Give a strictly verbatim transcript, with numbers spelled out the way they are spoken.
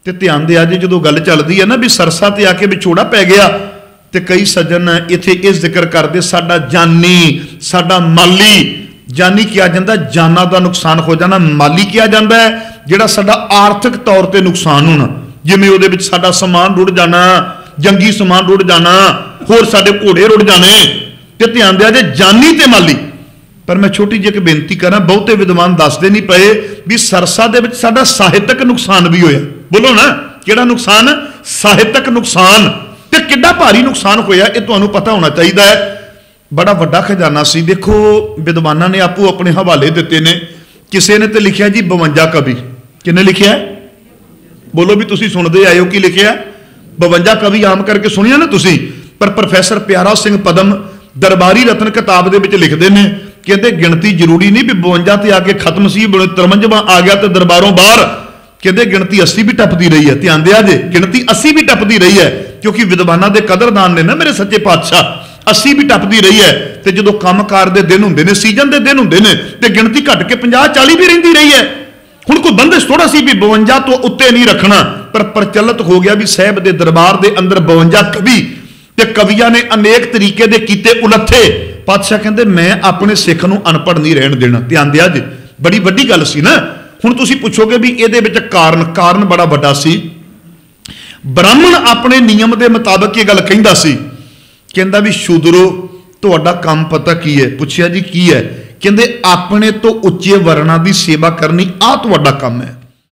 ਤੇ ਧਿਆਨ ਦਿਆ ਜੇ ਜਦੋਂ ਗੱਲ ਚੱਲਦੀ ਹੈ ਨਾ ਵੀ ਸਰਸਾ ਤੇ ਆ ਕੇ ਵਿਛੋੜਾ ਪੈ ਗਿਆ ਤੇ ਕਈ ਸੱਜਣ ਇੱਥੇ ਇਹ ਜ਼ਿਕਰ ਕਰਦੇ ਸਾਡਾ ਜਾਨੀ ਸਾਡਾ ਮਾਲੀ। ਜਾਨੀ ਕਿਹਾ ਜਾਂਦਾ ਜਾਨਾਂ ਦਾ ਨੁਕਸਾਨ ਹੋ ਜਾਣਾ, ਮਾਲੀ ਕਿਹਾ ਜਾਂਦਾ ਹੈ ਜਿਹੜਾ ਸਾਡਾ ਆਰਥਿਕ ਤੌਰ ਤੇ ਨੁਕਸਾਨ ਹੋਣਾ, ਜਿਵੇਂ ਉਹਦੇ ਵਿੱਚ ਸਾਡਾ ਸਮਾਨ ਰੁੜ ਜਾਣਾ, ਜੰਗੀ ਸਮਾਨ ਰੁੜ ਜਾਣਾ, ਹੋਰ ਸਾਡੇ ਘੋੜੇ ਰੁੜ ਜਾਣੇ। ਤੇ ਧਿਆਨ ਦਿਆ ਜੇ ਜਾਨੀ ਤੇ ਮਾਲੀ। ਪਰ ਮੈਂ ਛੋਟੀ ਜਿਹੀ ਇੱਕ ਬੇਨਤੀ ਕਰਾਂ, ਬਹੁਤੇ ਵਿਦਵਾਨ ਦੱਸਦੇ ਨਹੀਂ ਪਏ ਵੀ ਸਰਸਾ ਦੇ ਵਿੱਚ ਸਾਡਾ ਸਾਹਿਤਕ ਨੁਕਸਾਨ ਵੀ ਹੋਇਆ। ਬੋਲੋ ਨਾ ਕਿਹੜਾ ਨੁਕਸਾਨ? ਸਾਹਿਤਕ ਨੁਕਸਾਨ। ਤੇ ਕਿੱਡਾ ਭਾਰੀ ਨੁਕਸਾਨ ਹੋਇਆ ਇਹ ਤੁਹਾਨੂੰ ਪਤਾ ਹੋਣਾ ਚਾਹੀਦਾ ਹੈ। ਬੜਾ ਵੱਡਾ ਖਜ਼ਾਨਾ ਸੀ। ਦੇਖੋ ਵਿਦਵਾਨਾਂ ਨੇ ਆਪੋ ਆਪਣੇ ਹਵਾਲੇ ਦਿੱਤੇ ਨੇ। ਕਿਸੇ ਨੇ ਤੇ ਲਿਖਿਆ ਜੀ ਬਵੰਜਾ ਕਵੀ। ਕਿਹਨੇ ਲਿਖਿਆ? ਬੋਲੋ ਵੀ ਤੁਸੀਂ ਸੁਣਦੇ ਆਏ ਹੋ ਕੀ ਲਿਖਿਆ? ਬਵੰਜਾ ਕਵੀ ਆਮ ਕਰਕੇ ਸੁਣਿਆ ਨਾ ਤੁਸੀਂ। ਪਰ ਪ੍ਰੋਫੈਸਰ ਪਿਆਰਾ ਸਿੰਘ ਪਦਮ ਦਰਬਾਰੀ ਰਤਨ ਕਿਤਾਬ ਦੇ ਵਿੱਚ ਲਿਖਦੇ ਨੇ, ਕਹਿੰਦੇ ਗਿਣਤੀ ਜ਼ਰੂਰੀ ਨਹੀਂ ਵੀ ਬਵੰਜਾ ਤੇ ਆ ਕੇ ਖਤਮ ਸੀ, ਤਰਵੰਜਵਾਂ ਆ ਗਿਆ ਤੇ ਦਰਬਾਰੋਂ ਬਾਹਰ। ਕਹਿੰਦੇ ਗਿਣਤੀ ਅੱਸੀ ਵੀ ਟੱਪਦੀ ਰਹੀ ਹੈ। ਧਿਆਨ ਦਿਆ ਜੇ ਗਿਣਤੀ ਅੱਸੀ ਵੀ ਟੱਪਦੀ ਰਹੀ ਹੈ, ਕਿਉਂਕਿ ਵਿਦਵਾਨਾਂ ਦੇ ਕਦਰਦਾਨ ਨੇ ਨਾ ਮੇਰੇ ਸੱਚੇ ਪਾਤਸ਼ਾਹ। ਅੱਸੀ ਵੀ ਟੱਪਦੀ ਰਹੀ ਹੈ। ਤੇ ਜਦੋਂ ਕੰਮਕਾਰ ਦੇ ਦਿਨ ਹੁੰਦੇ ਨੇ, ਸੀਜ਼ਨ ਦੇ ਦਿਨ ਹੁੰਦੇ ਨੇ, ਤੇ ਗਿਣਤੀ ਘਟ ਕੇ ਪੰਜਾਹ ਚਾਲੀ ਵੀ ਰਹਿੰਦੀ ਰਹੀ ਹੈ। ਹੁਣ ਕੋਈ ਬੰਦਿਸ਼ ਥੋੜਾ ਸੀ ਵੀ ਬਵੰਜਾ ਤੋਂ ਉੱਤੇ ਨਹੀਂ ਰੱਖਣਾ, ਪਰ ਪ੍ਰਚਲਿਤ ਹੋ ਗਿਆ ਵੀ ਸਾਹਿਬ ਦੇ ਦਰਬਾਰ ਦੇ ਅੰਦਰ ਬਵੰਜਾ ਕਵੀ ਤੇ ਕਵੀਆਂ ਨੇ ਅਨੇਕ ਤਰੀਕੇ ਦੇ ਕੀਤੇ ਉਲੱਥੇ। ਪਾਤਸ਼ਾਹ ਕਹਿੰਦੇ ਮੈਂ ਆਪਣੇ ਸਿੱਖ ਨੂੰ ਅਨਪੜ੍ਹ ਨਹੀਂ ਰਹਿਣ ਦੇਣਾ। ਧਿਆਨ ਦਿਆ ਜੇ ਬੜੀ ਵੱਡੀ ਗੱਲ ਸੀ ਨਾ। ਹੁਣ ਤੁਸੀਂ ਪੁੱਛੋਗੇ ਵੀ ਇਹਦੇ ਵਿੱਚ ਕਾਰਨ ਕਾਰਨ ਬੜਾ ਵੱਡਾ ਸੀ। ਬ੍ਰਾਹਮਣ ਆਪਣੇ ਨਿਯਮ ਦੇ ਮੁਤਾਬਕ ਇਹ ਗੱਲ ਕਹਿੰਦਾ ਸੀ, ਕਹਿੰਦਾ ਵੀ ਸ਼ੂਦਰੋ ਤੁਹਾਡਾ ਕੰਮ ਪਤਾ ਕੀ ਹੈ? ਪੁੱਛਿਆ ਜੀ ਕੀ ਹੈ? ਕਹਿੰਦੇ ਆਪਣੇ ਤੋਂ ਉੱਚੇ ਵਰਨਾਂ ਦੀ ਸੇਵਾ ਕਰਨੀ, ਆਹ ਤੁਹਾਡਾ ਕੰਮ ਹੈ।